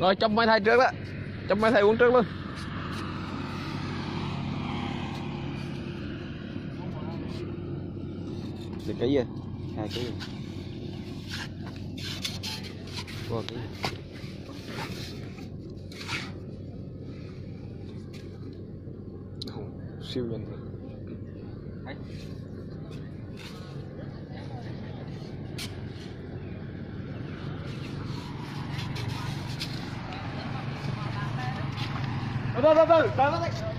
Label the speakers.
Speaker 1: Rồi trong mấy thai trước đó, trong mấy thai uống trước luôn. Được cái gì? 2 kg. Qua cái siêu nhanh rồi. Từ từ.